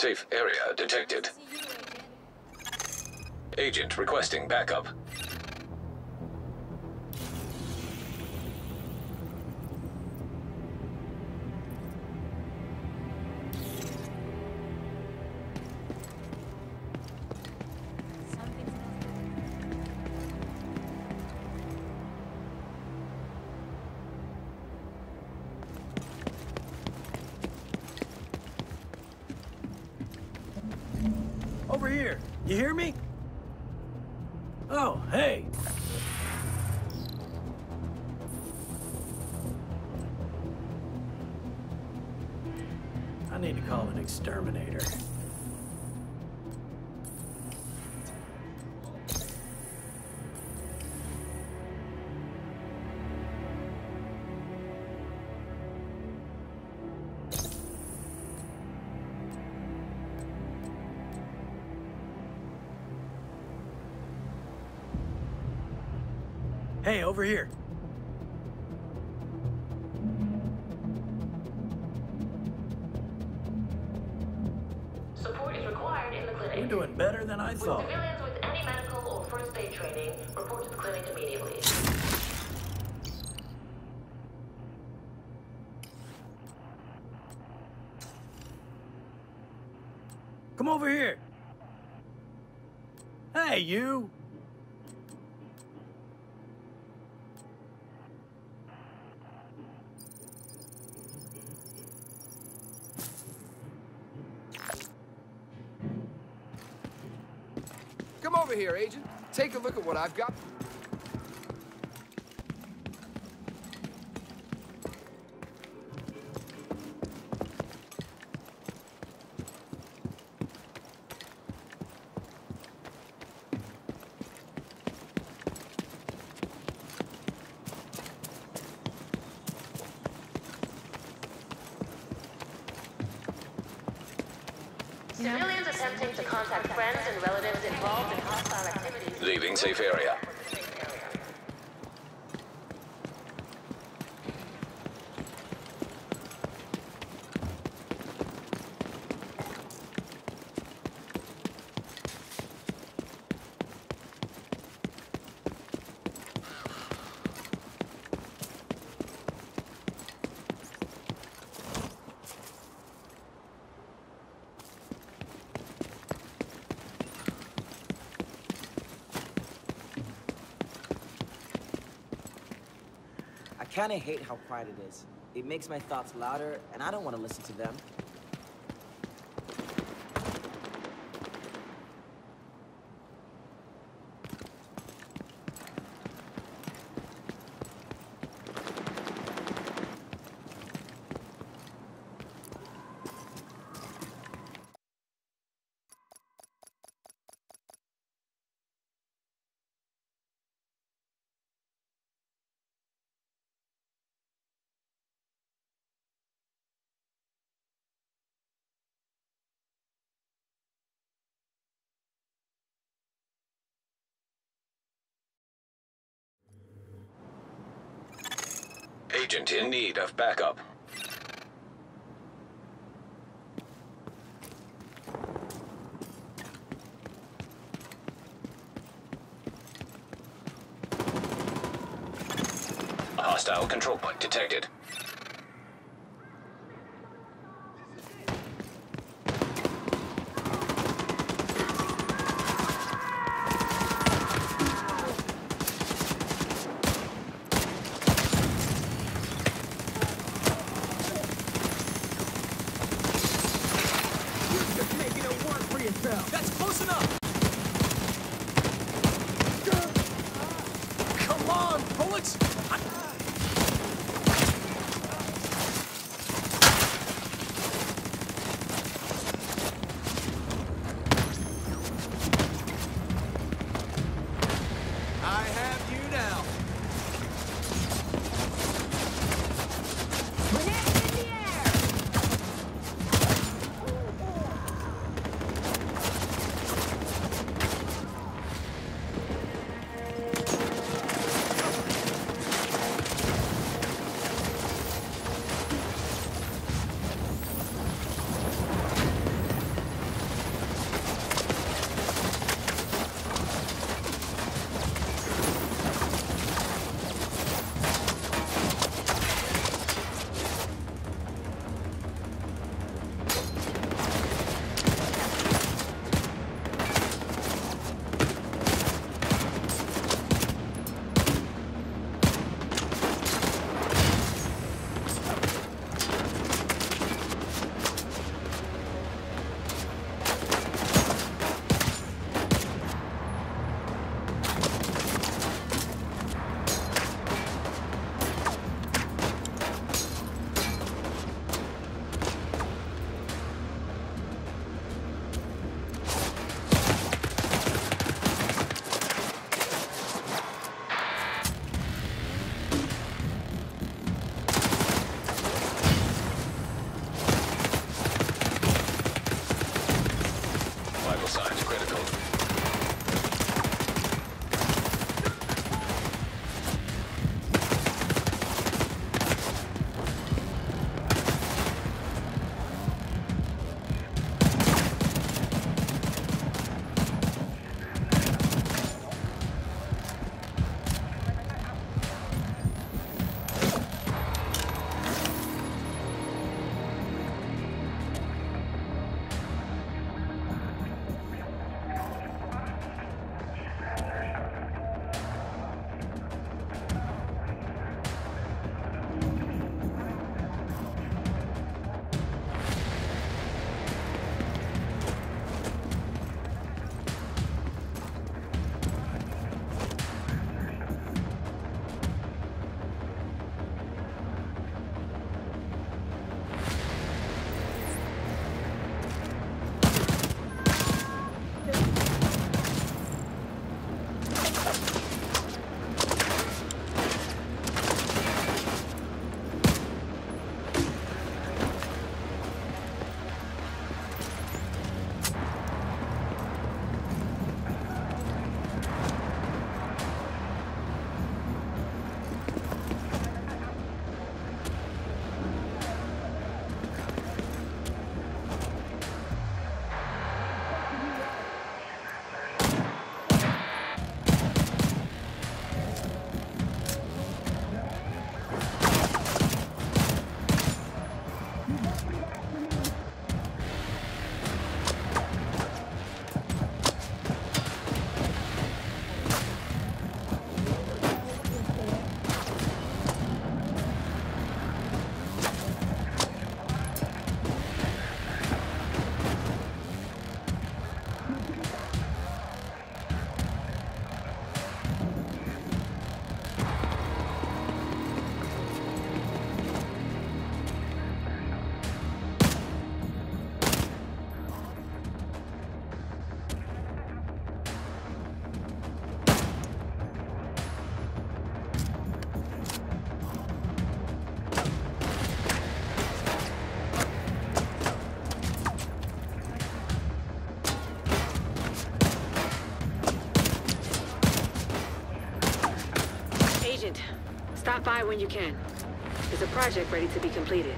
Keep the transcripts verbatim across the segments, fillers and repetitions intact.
Safe area detected. Agent requesting backup. Over here. You hear me? Oh, hey. I need to call an exterminator. Hey, over here. Support is required in the clinic. You're doing better than I With thought. civilians with any medical or first aid training, report to the clinic immediately. Come over here. Hey, you. Come over here, Agent. Take a look at what I've got. Civilians attempting to contact friends and relatives involved in hostile activities. Leaving safe area. I kinda hate how quiet it is. It makes my thoughts louder, and I don't want to listen to them. Agent in need of backup. A hostile control point detected. That's close enough! Come on, bullets! I have you now. Grenade in the air! Stop by when you can. There's a project ready to be completed.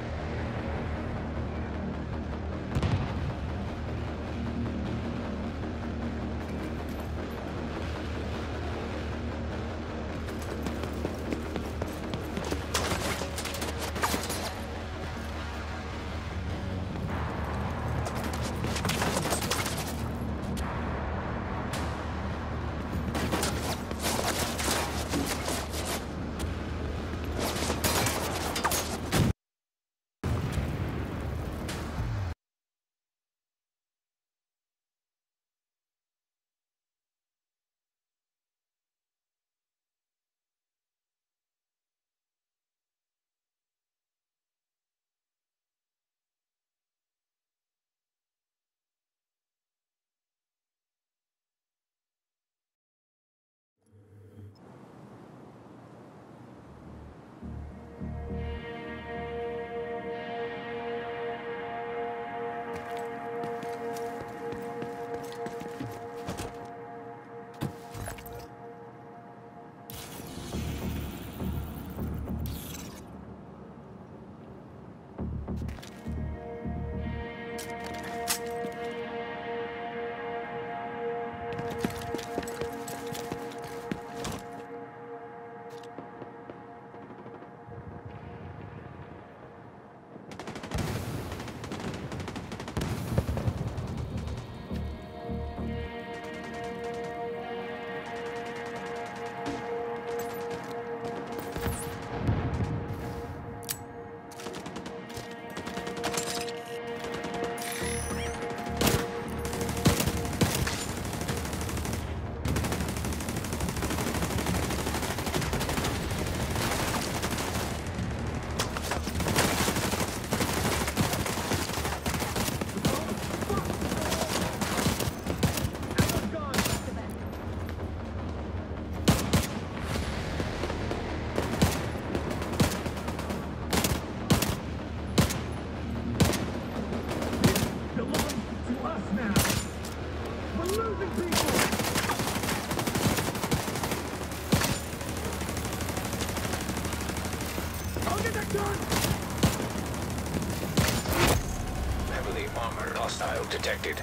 Heavily armored hostile detected.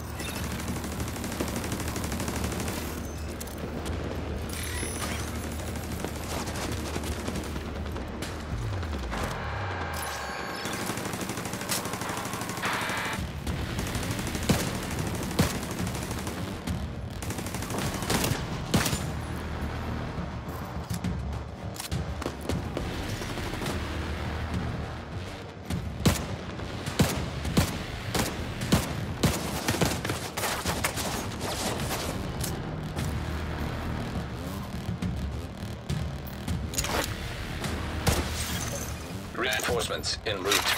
Reinforcements en route.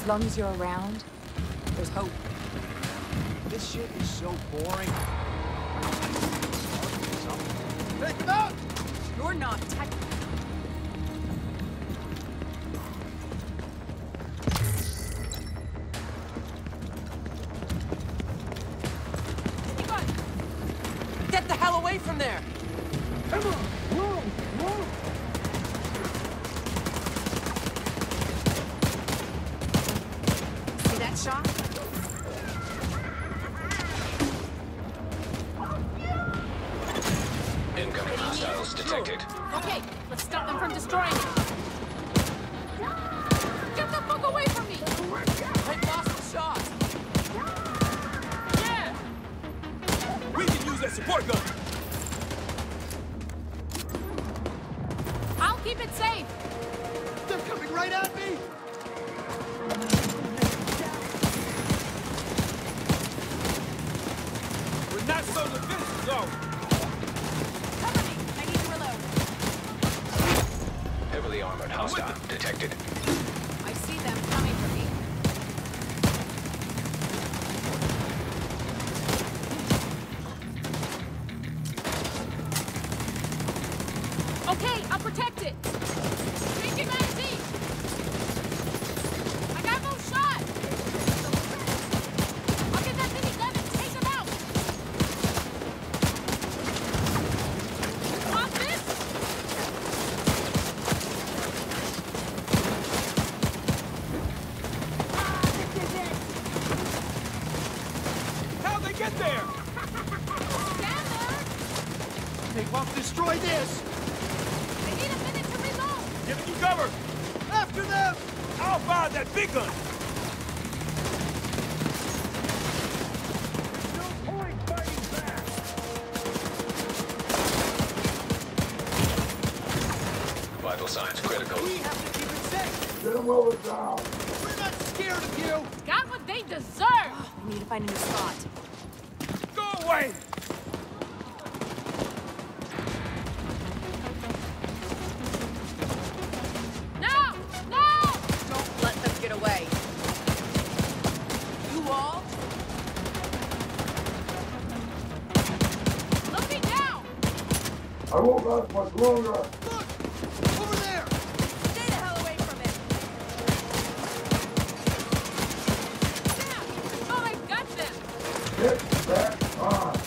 long as you're around, there's hope. This shit is so boring. Take him out! You're not tech. Get the hell away from there! Come on, move, move. See that shot? Incoming hostiles detected. Okay, let's stop them from destroying it. Get the fuck away from me! I lost the shot! Yeah! We can use that support gun. I'll keep it safe! They're coming right at me. We're not so defensive, though. Cover me! I need to reload. Heavily armored hostile detected. I see them coming for me. Okay, I'll protect it! Changing magazine! I got no shot! I'll get that mini gun and take him out! Want this? How'd they get there? Stand there! They won't destroy this. I need a minute to reload! Giving you cover. After them. I'll fire that big gun. No point fighting back. Vital signs critical. We have to keep it safe. Get him over down. We're not scared of you. Got what they deserve! We need to find a new spot. Go away. No! No! Don't let them get away. You all? Let me down! I won't last much longer. Look. Over there. Stay the hell away from it! Damn! Oh, I've got them! Get back on.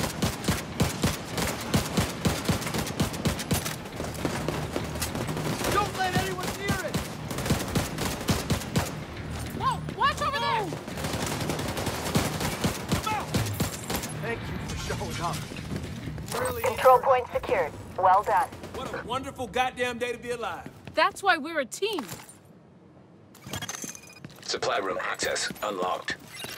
Don't let anyone near it. Whoa! Watch over there! Come out. Thank you for showing up. Really. Control point secured. Well done. What a wonderful goddamn day to be alive. That's why we're a team. Supply room access unlocked.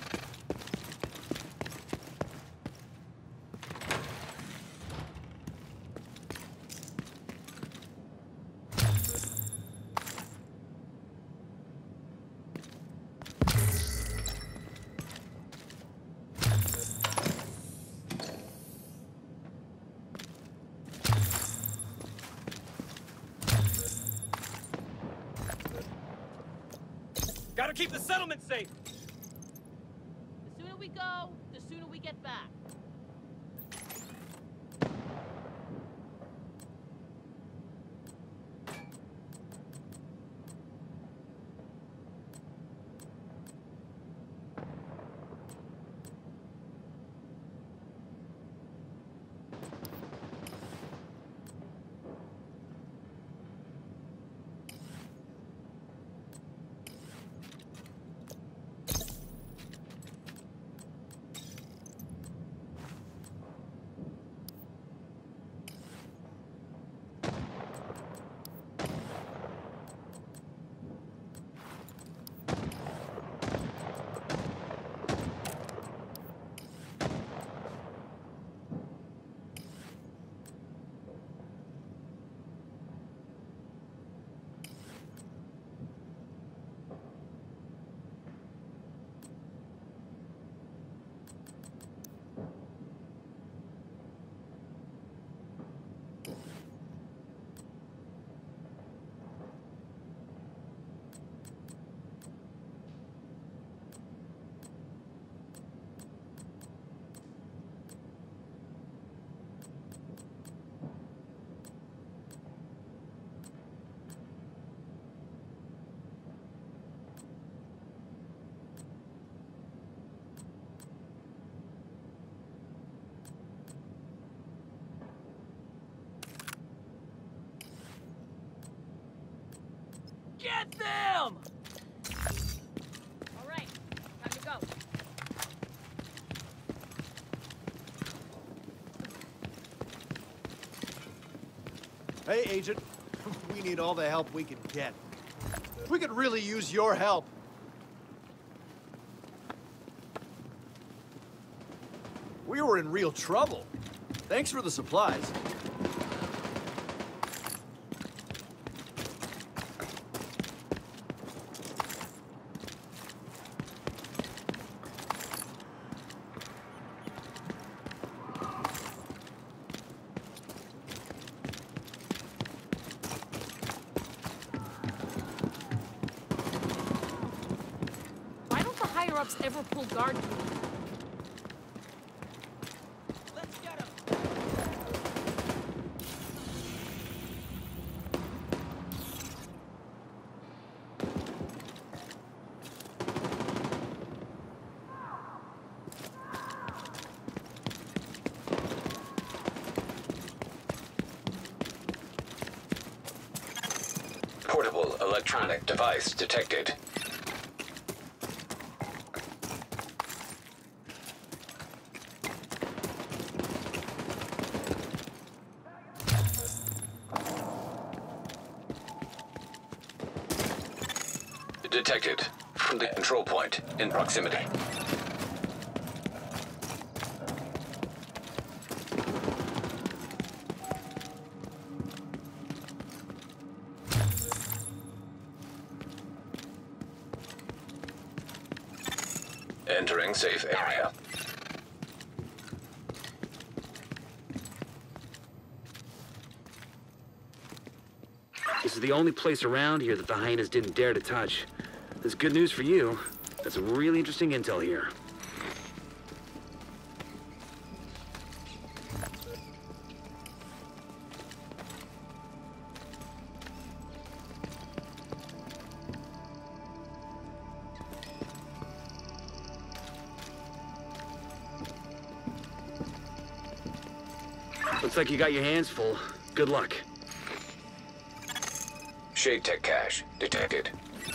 Gotta keep the settlement safe. The sooner we go, the sooner we get back. Get them! All right, time to go. Hey, Agent. We need all the help we can get. We could really use your help. We were in real trouble. Thanks for the supplies. Why don't the higher-ups ever pull guard duty? Let's get him! Portable electronic device detected. Detected from the control point in proximity. Entering safe area. This is the only place around here that the hyenas didn't dare to touch. That's good news for you. That's some really interesting intel here. Looks like you got your hands full. Good luck. Shade Tech cache detected.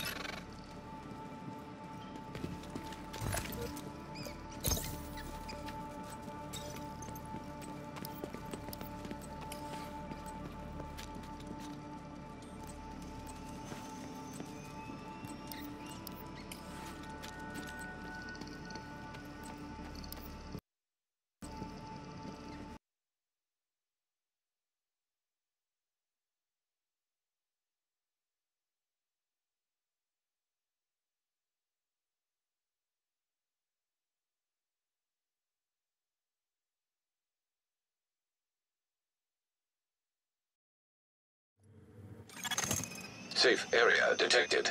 Safe area detected.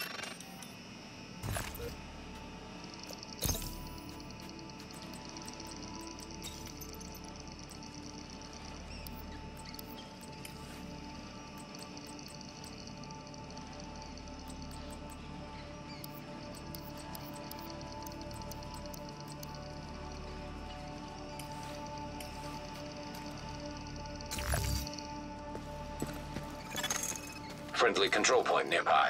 Friendly control point nearby.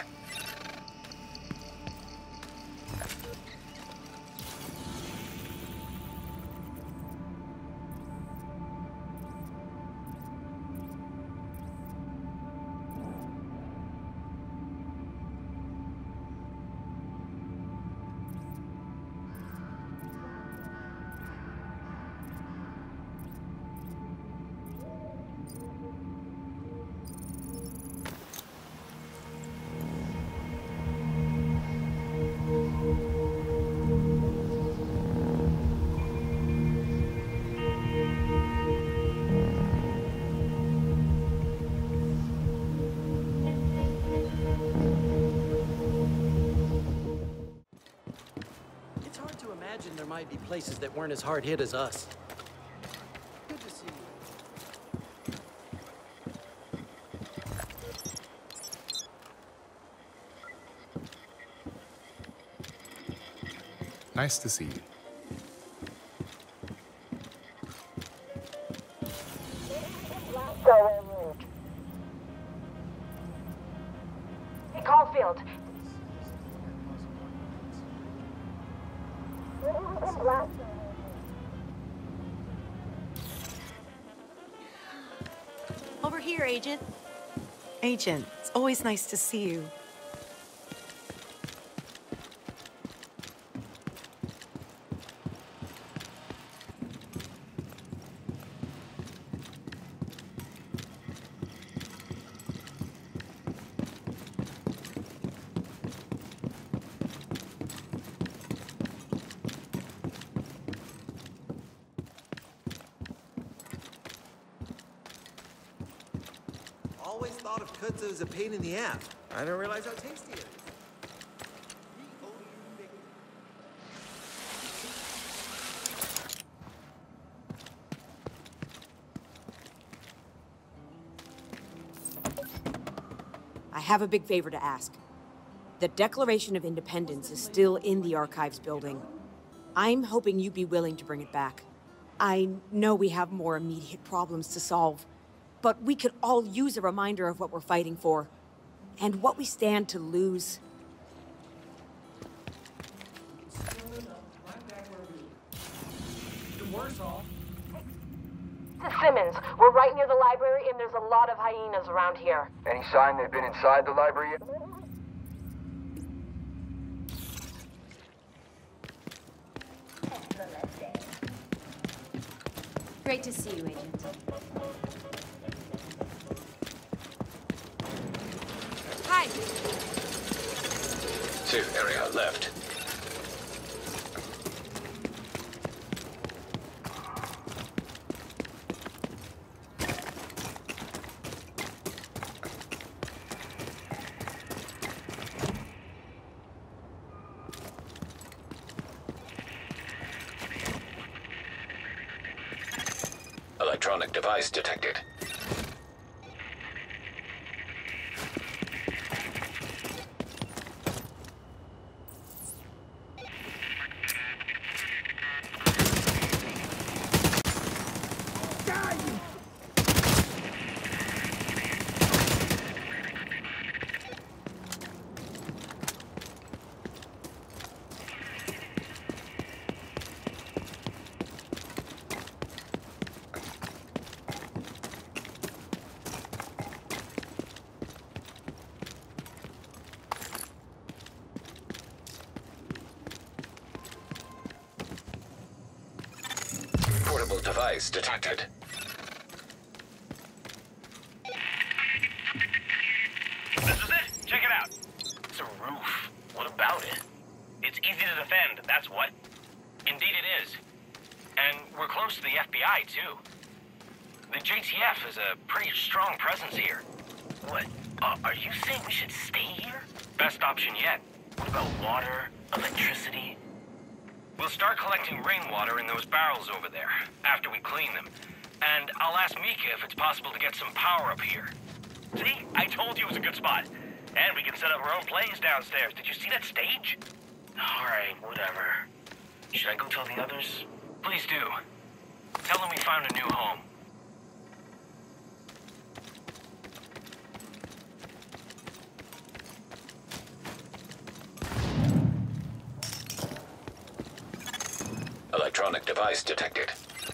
It's hard to imagine there might be places that weren't as hard hit as us. Good to see you. Nice to see you. Hey, Caulfield. field. Over here, Agent. Agent, it's always nice to see you. Always thought of kudzu as a pain in the ass. I didn't realize how tasty it is. I have a big favor to ask. The Declaration of Independence is still in the Archives building. I'm hoping you'd be willing to bring it back. I know we have more immediate problems to solve, but we could all use a reminder of what we're fighting for, and what we stand to lose. You're worse off. This is Simmons. We're right near the library, and there's a lot of hyenas around here. Any sign they've been inside the library yet? Great to see you, Agent. Hi. Safe area left. Electronic device detected. Portable device detected. This is it. Check it out. It's a roof. What about it? It's easy to defend, that's what. Indeed it is. And we're close to the F B I, too. The J T F is a pretty strong presence here. What? Uh, are you saying we should stay here? Best option yet. What about water, electricity? We'll start collecting rainwater in those barrels over there, after we clean them. And I'll ask Mika if it's possible to get some power up here. See? I told you it was a good spot. And we can set up our own plays downstairs. Did you see that stage? Alright, whatever. Should I go tell the others? Please do. Tell them we found a new home. Electronic device detected.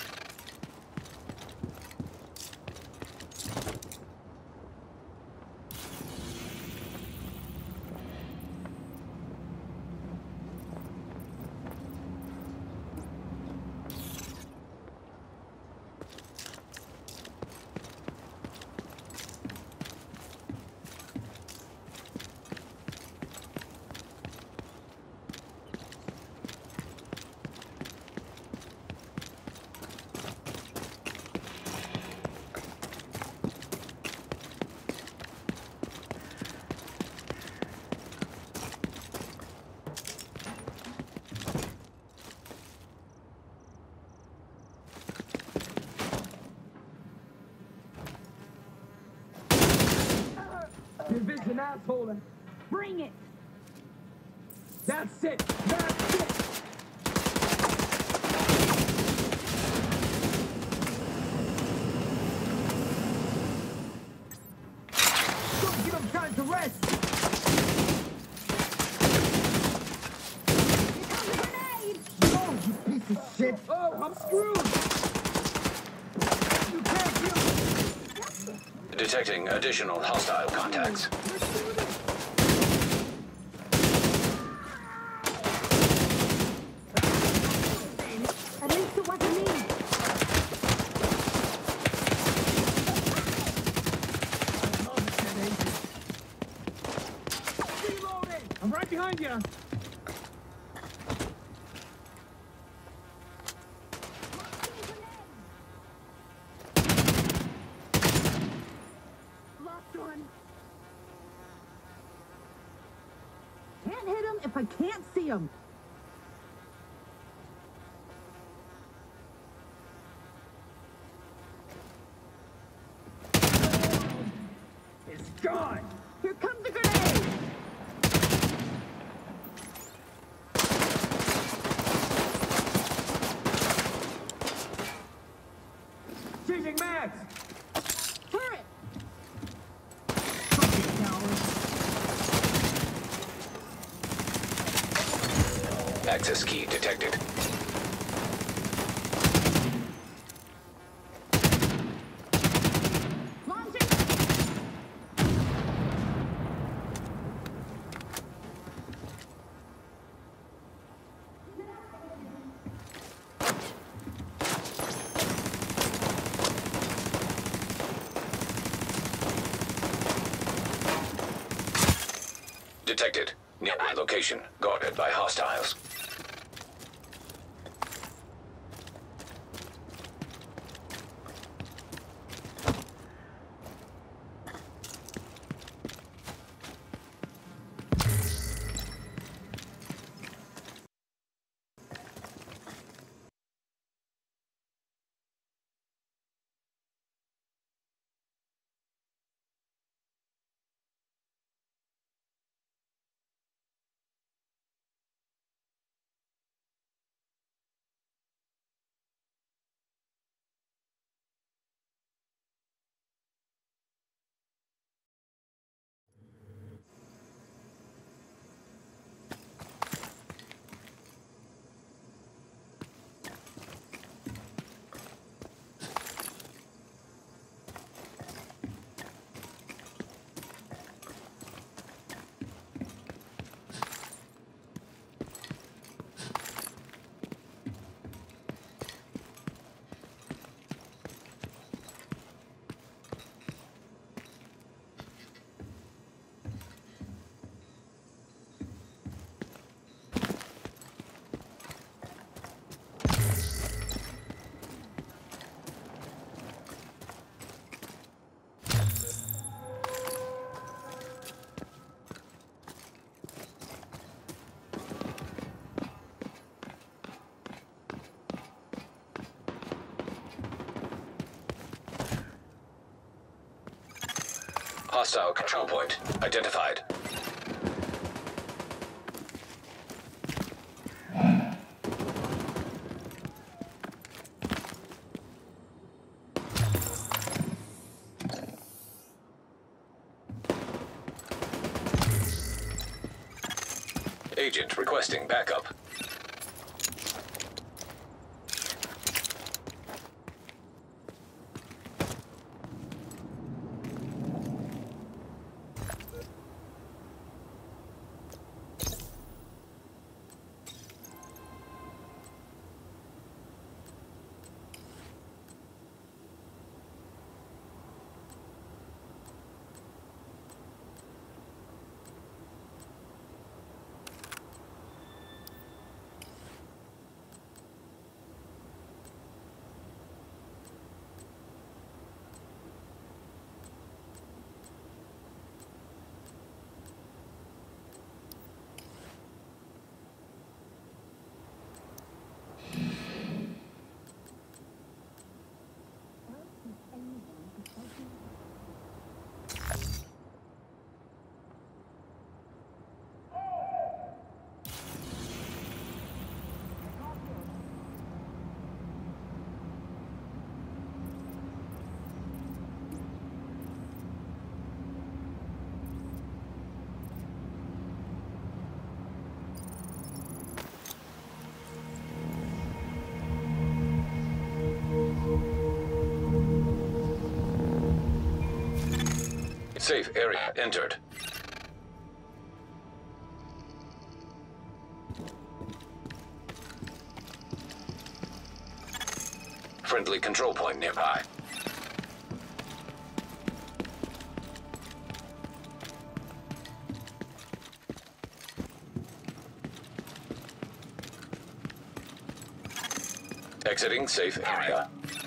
Division asshole. Bring it. That's it. That's it. Don't give him time to rest. screwed! You can't kill me! Detecting additional hostile contacts. At least it wasn't me. I'm right behind you. Lost one. Can't hit him if I can't see him. It's gone. Here comes the grenade. Changing mags. Turret. Fucking coward. Access key detected. Launching. Detected. Nearby location. Guarded by hostiles. Hostile control point identified. Agent requesting backup. Safe area entered. Friendly control point nearby. Exiting safe area.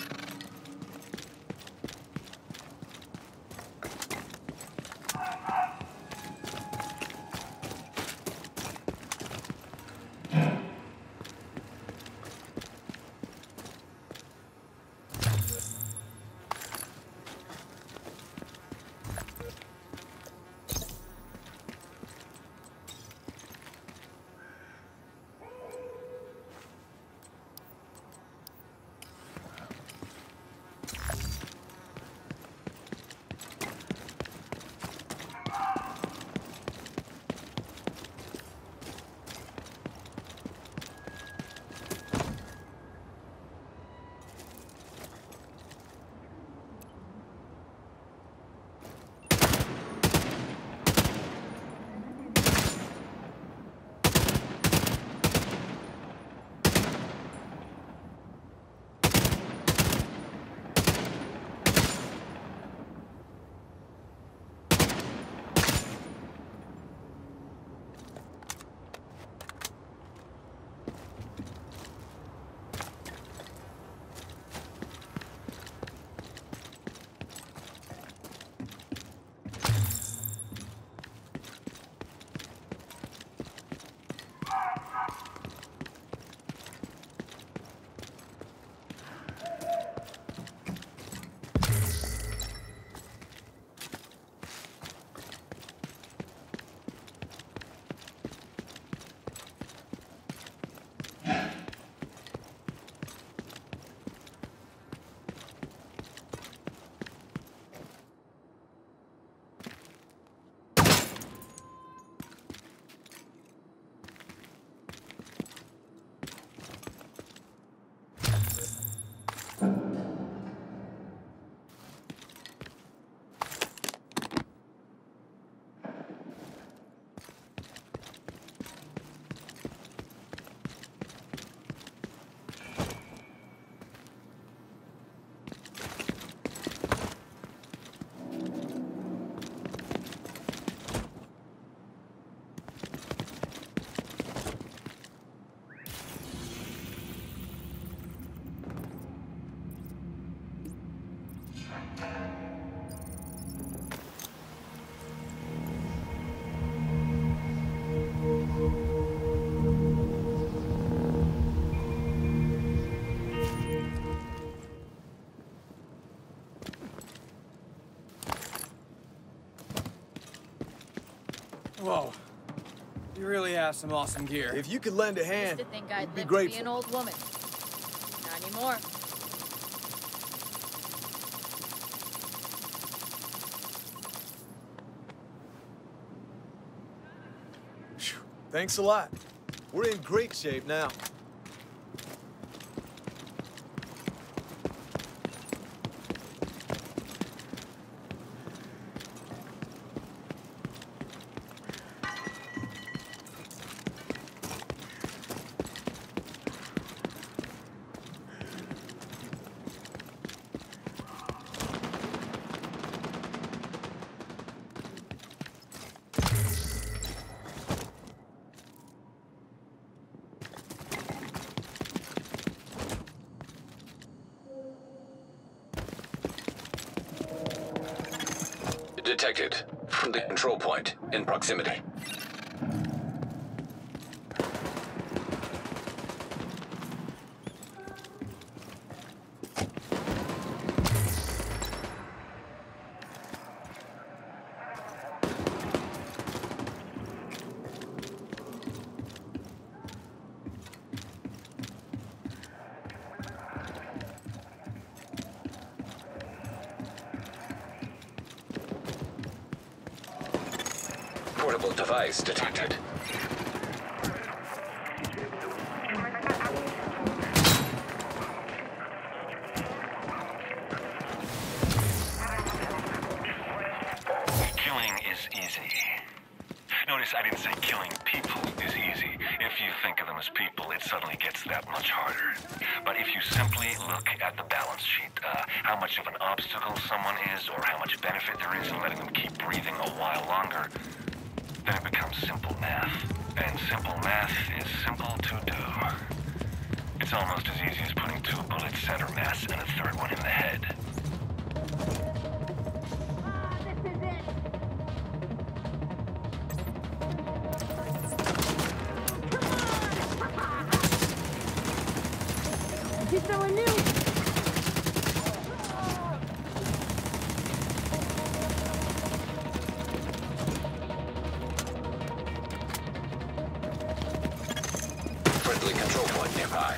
Whoa. You really have some awesome gear. If you could lend a hand, Used to think I'd we'd be live to grateful. be an old woman. Not anymore. Thanks a lot. We're in great shape now. Detected from the control point in proximity. Portable device detected. it's easy. Notice I didn't say killing people is easy. If you think of them as people, it suddenly gets that much harder. But if you simply look at the balance sheet, uh, how much of an obstacle someone is, or how much benefit there is in letting them keep breathing a while longer, then it becomes simple math. And simple math is simple to do. It's almost as easy as putting two bullets center mass and a third one in the head. He's throwing new. Friendly control point nearby.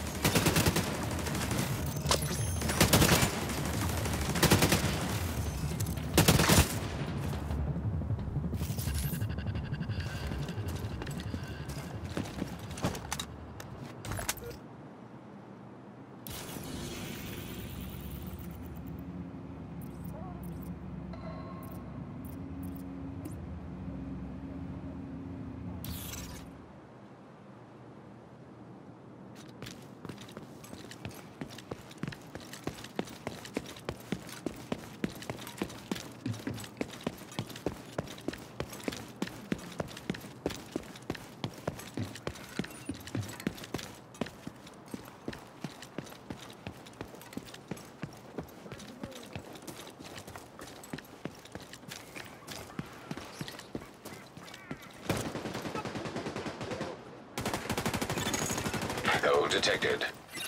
Hole detected.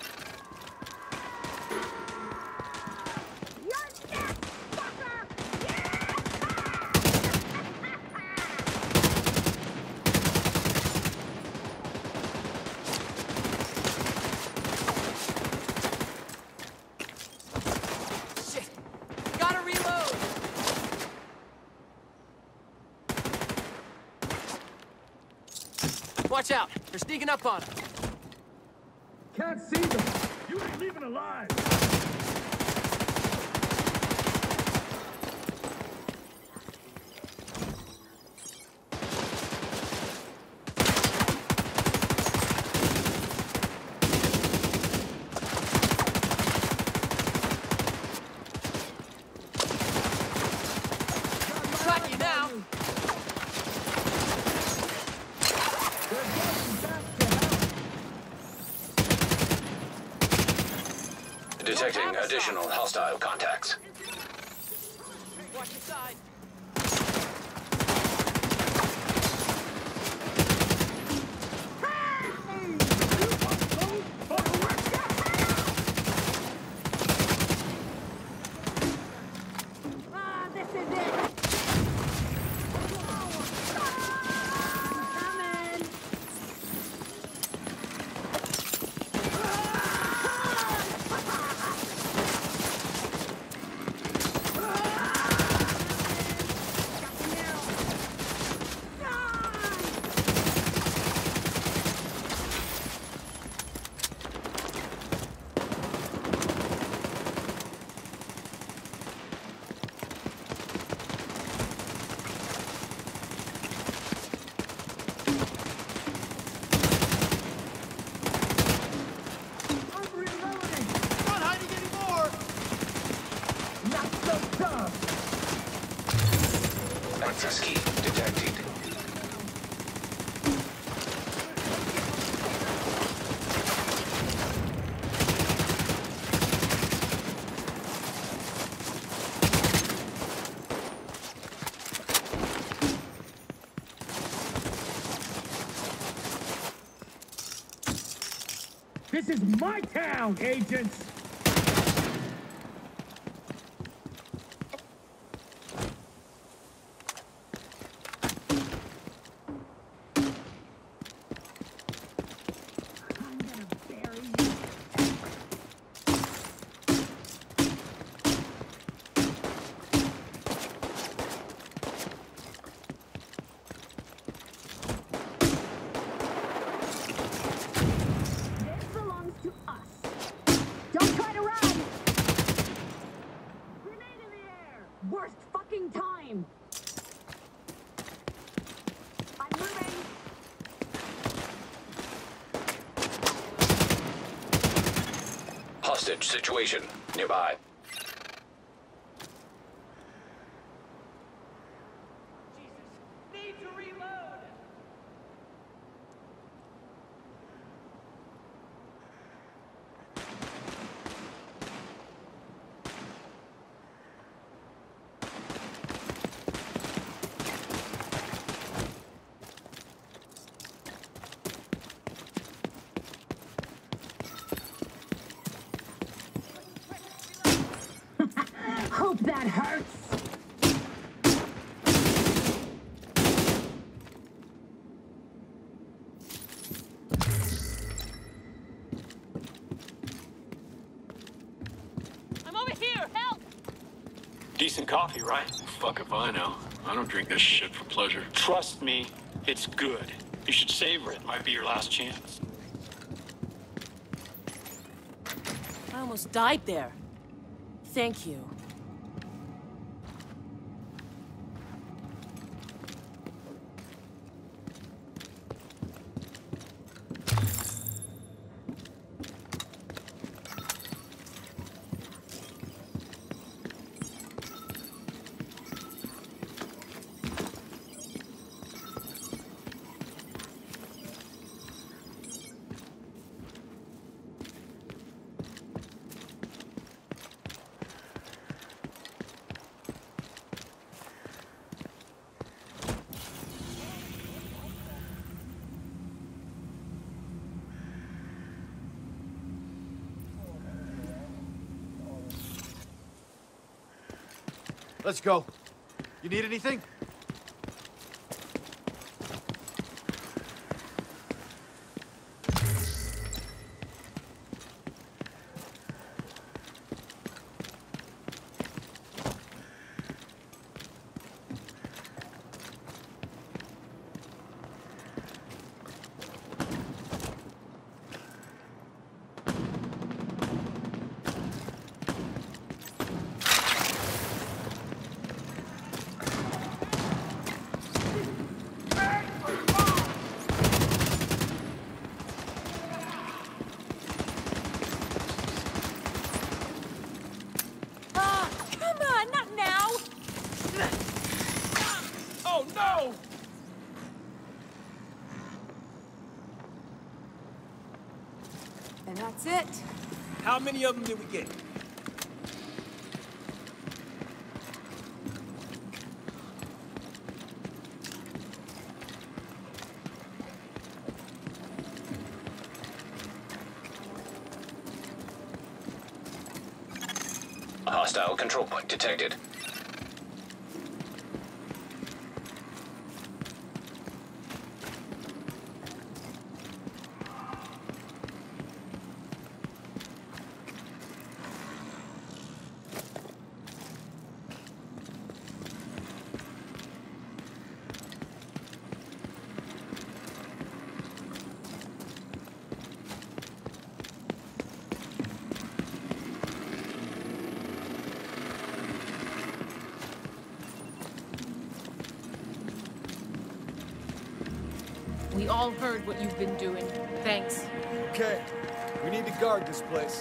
Shit! Gotta reload! Watch out! They're sneaking up on us! Can't see them. You ain't leaving alive. Track you now! Detecting additional hostile contacts. Watch your side. Ah, this is it. Coming. Access key detected. This is my town, agents! Worst fucking time! hostage situation nearby. Hope that hurts. I'm over here. Help! Decent coffee, right? Fuck if I know. I don't drink this shit for pleasure. Trust me, it's good. You should savor it. Might be your last chance. I almost died there. Thank you. Let's go. You need anything? And that's it. How many of them did we get? A hostile control point detected. We all heard what you've been doing. Thanks. Okay, we need to guard this place.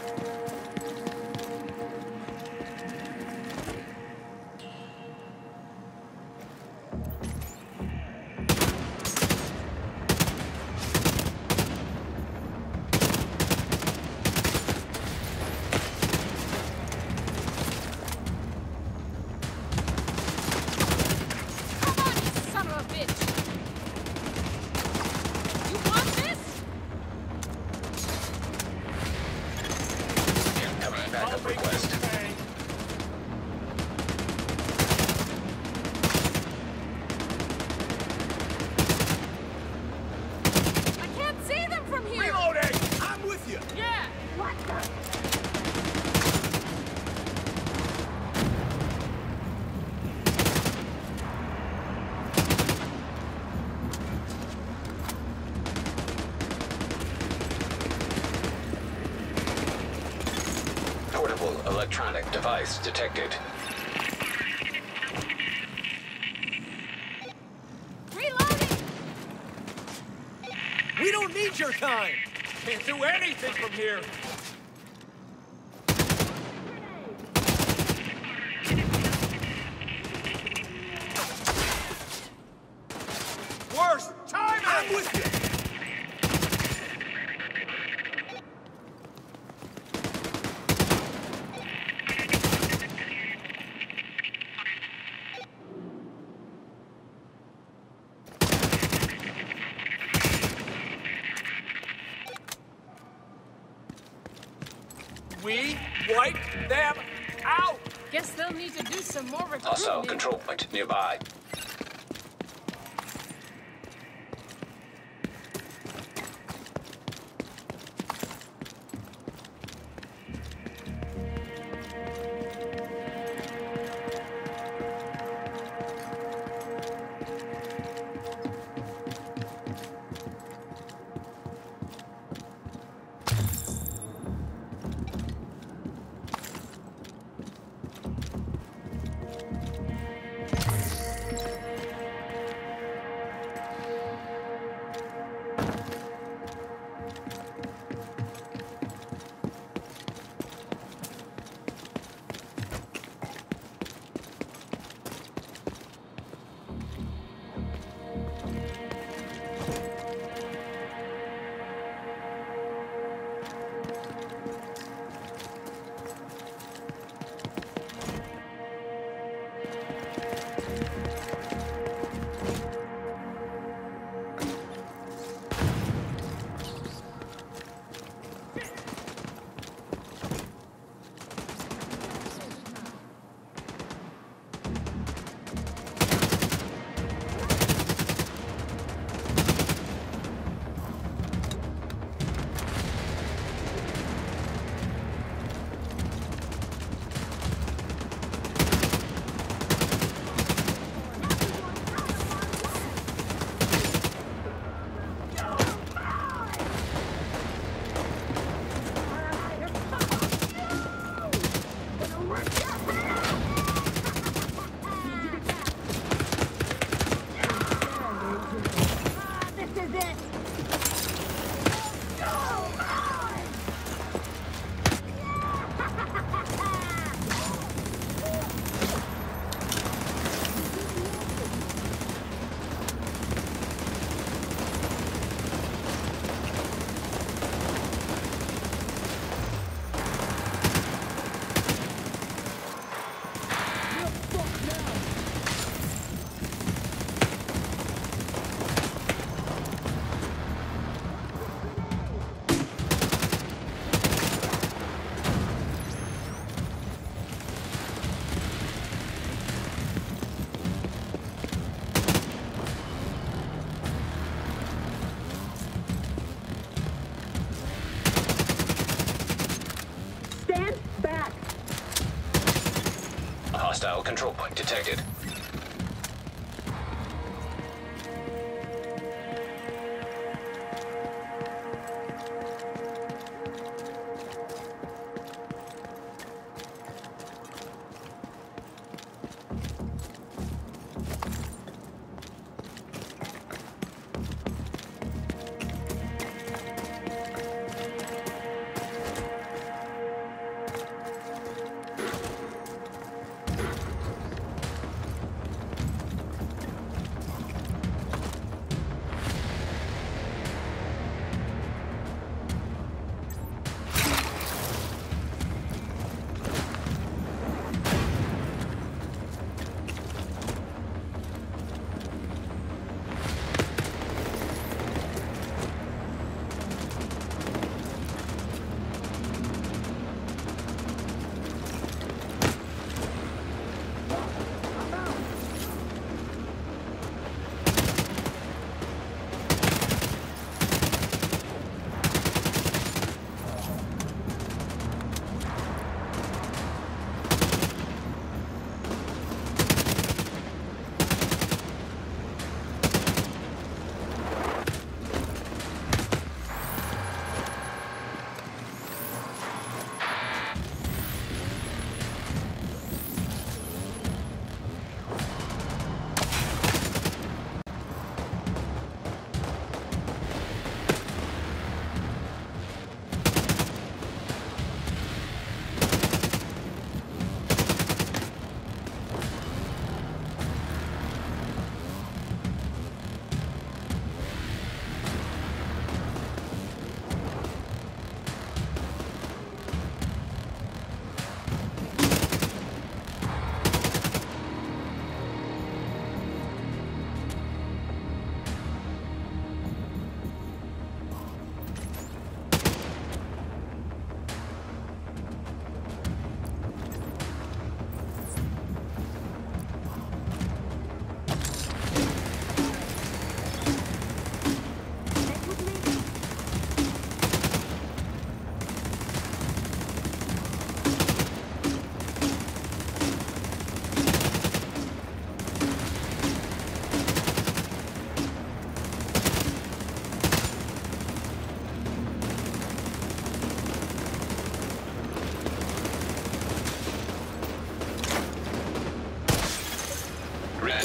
Son of a bitch! You want this? Incoming backup request. I can't see them from here! Reloading! I'm with you! Yeah! What the? Portable electronic device detected. Reloading! We don't need your kind! Can't do anything from here! Guess they'll need to do some more recruitment. Hostile control point nearby. Hostile control point detected.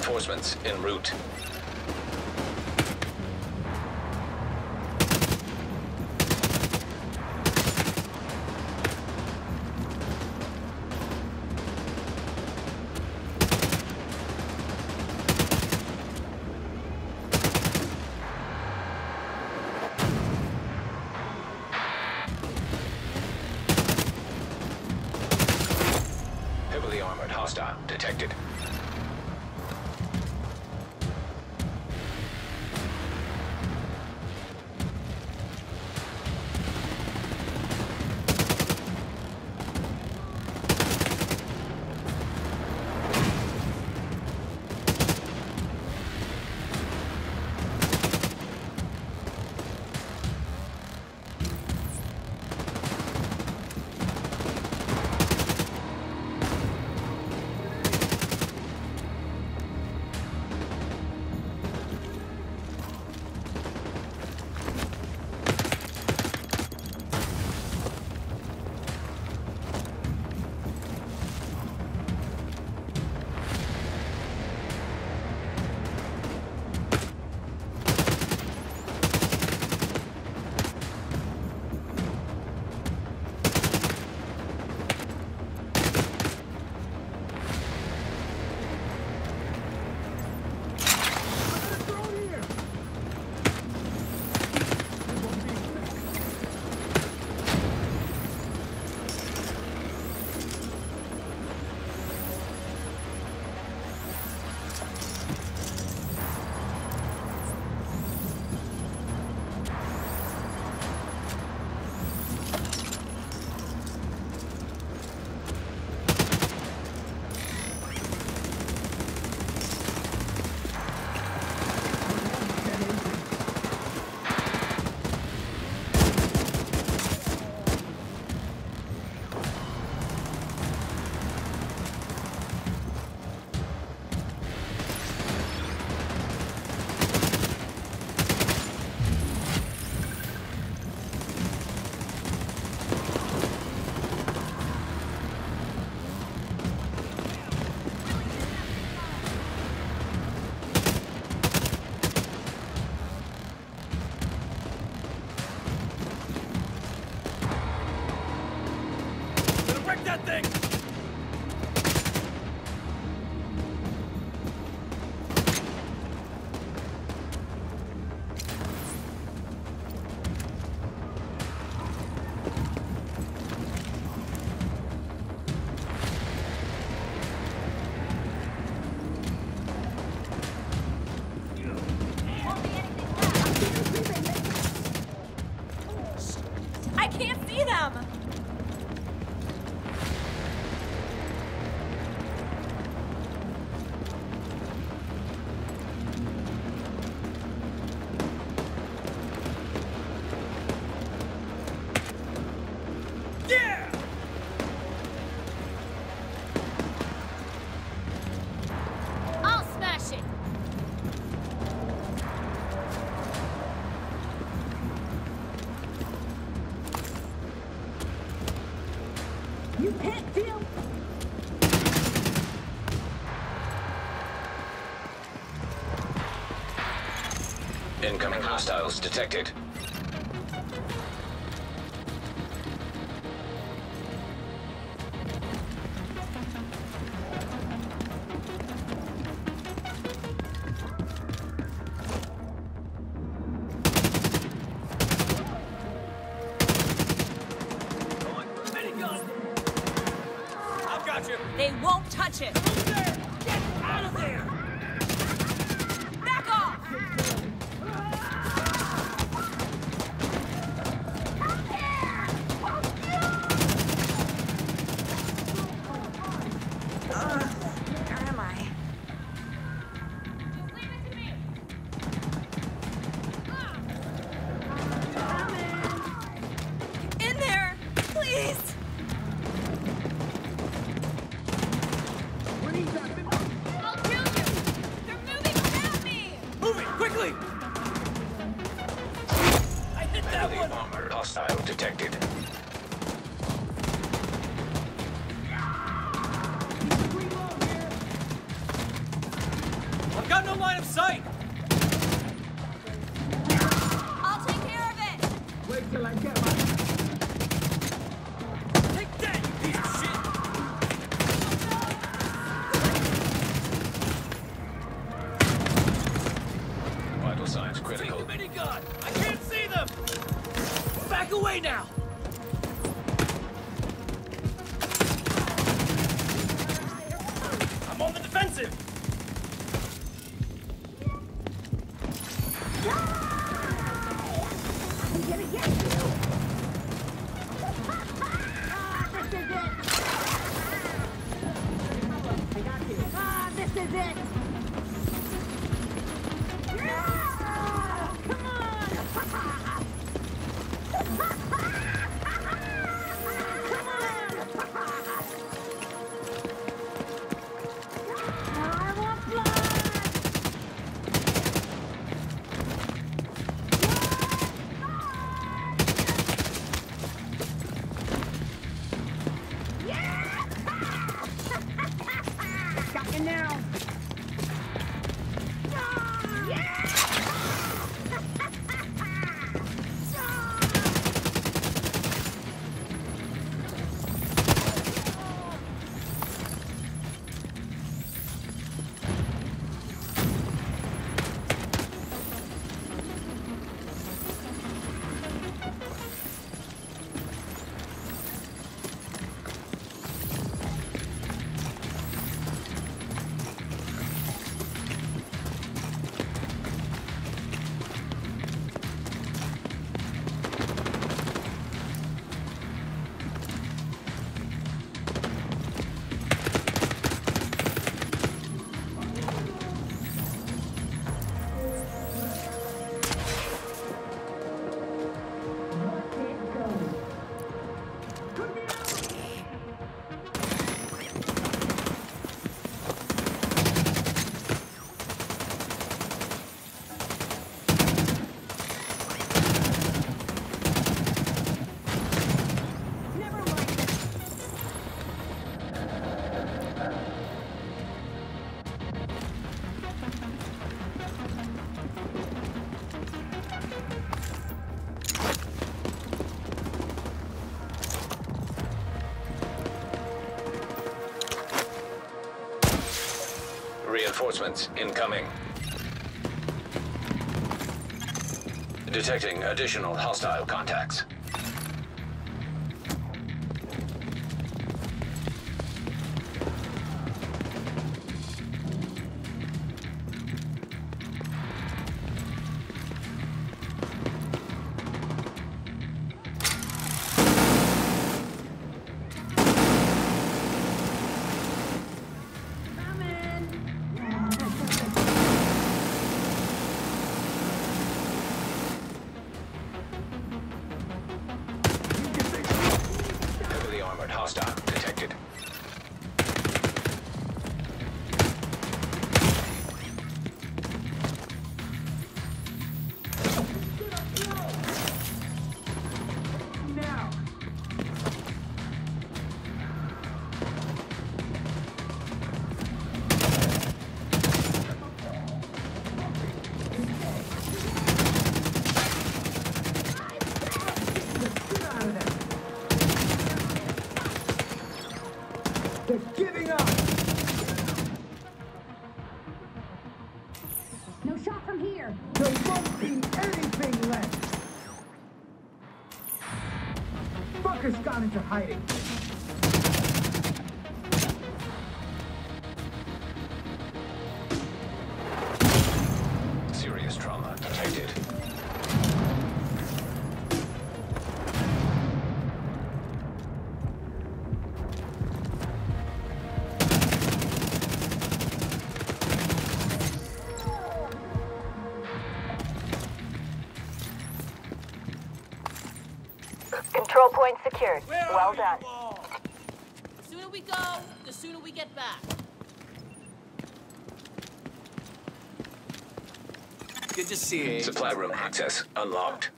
Reinforcements en route. Heavily armored hostile detected. That thing! I can't see them! I'll smash it. You can't feel. Incoming hostiles detected. They won't touch it. Who's there? Get out of there! Back off! Uh, where am I? In there, please. I'll kill you. They're moving around me. Move it, quickly! I hit that Heavily one! armored hostile detected. Reload! no line of sight! I'll take care of it! Wait till I get my... Take that, you piece of shit! Vital signs critical. Take the minigun! I can't see them! Back away now! I'm on the defensive! I'm gonna get you! Ah, this is it! I got you. Ah, this is it! Yeah! Come on! Come on! I want blood! Got you now! Reinforcements incoming. Detecting additional hostile contacts. Heavily armored hostile detected. Now! They're giving up! No shot from here! There won't be anything left! Fuckers got into hiding! Serious trauma detected. Control point secured. Well done. The sooner we go, the sooner we get back. Good to see you. Supply room access unlocked.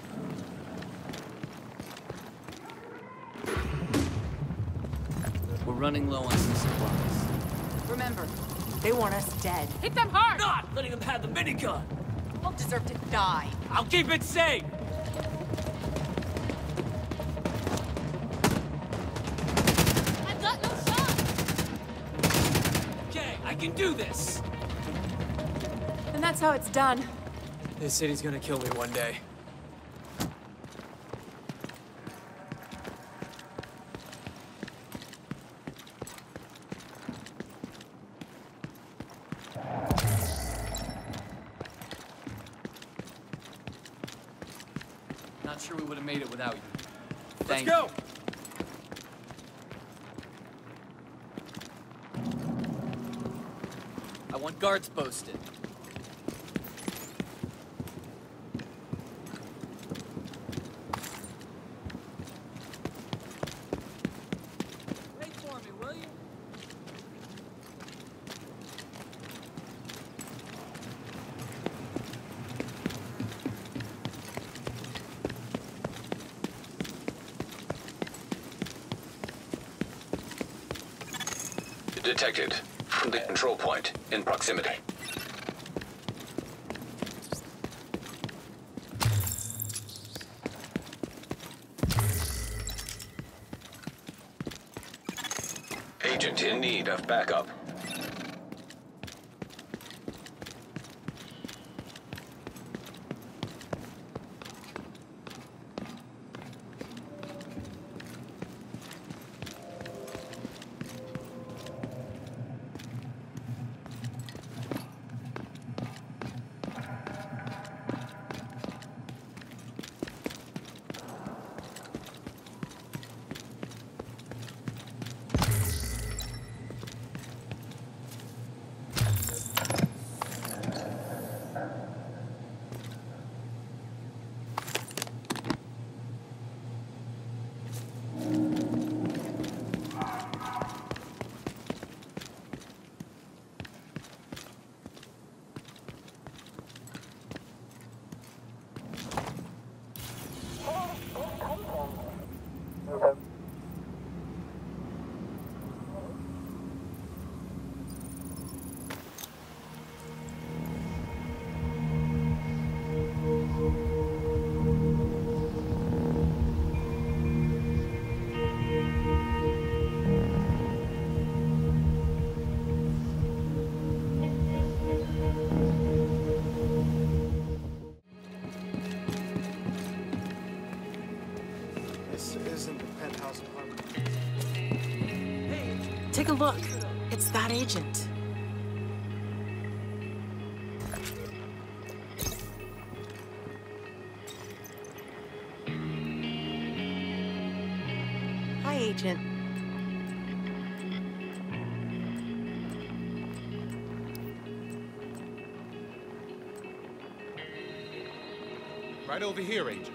We're running low on some supplies. Remember, they want us dead. Hit them hard! Not letting them have the minigun! You won't deserve to die. I'll keep it safe! I've got no shot! Okay, I can do this! And that's how it's done. This city's gonna kill me one day. Not sure we would have made it without you. Thank Let's go! I want guards posted. Wait for me, will you? Detected from the control point in proximity. Agent in need of backup. Take a look. It's that agent. Hi, Agent. Right over here, Agent.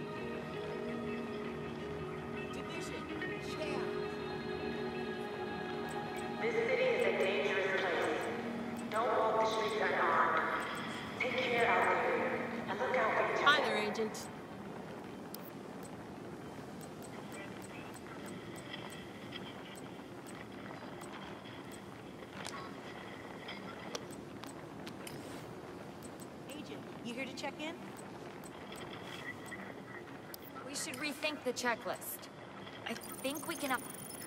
This city is a dangerous place. Don't walk the streets unarmed. Take care out there. And look out for your Hi there, Agent. Agent, you here to check in? We should rethink the checklist. I think we can up.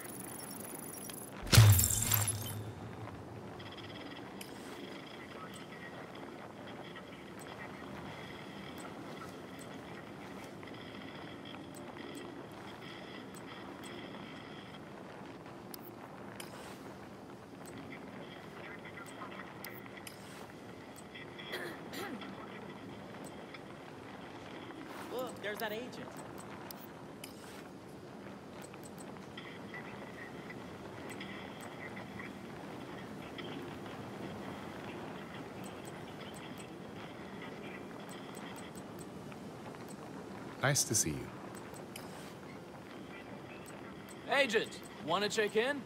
Look, there's that agent. Nice to see you. Agent, want to check in?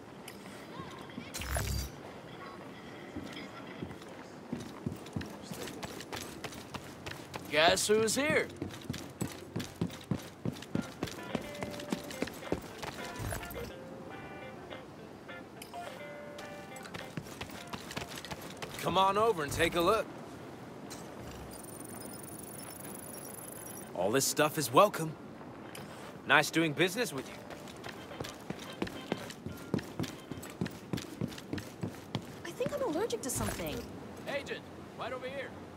Guess who's here? come on over and take a look. All this stuff is welcome. Nice doing business with you. I think I'm allergic to something. Agent, right over here.